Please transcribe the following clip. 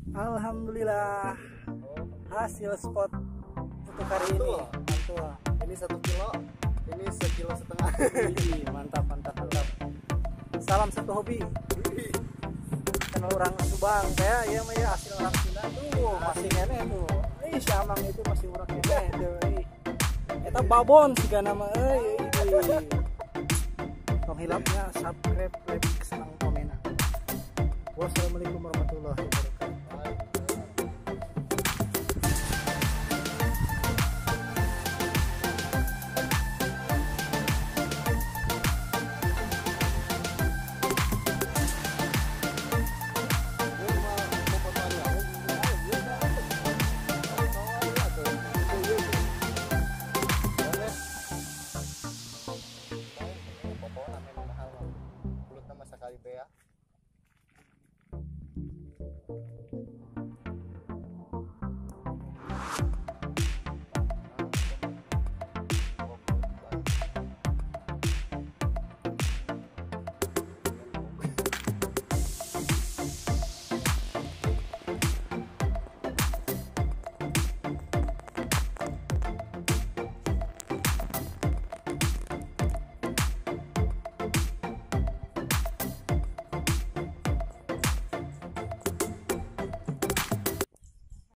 Alhamdulillah hasil spot untuk hari ini. Mantul. Ini 1 kilo, ini 1,5 kilo. Mantap. Salam satu hobi. Kan orang Subang, saya ya asli orang Sunda tuh masih kene tuh. Si Amang itu masih orang Sunda tuh. Eta babon siga nama Tong hilapnya subscribe, like, senang, komen. Wassalamualaikum warahmatullahi wabarakatuh.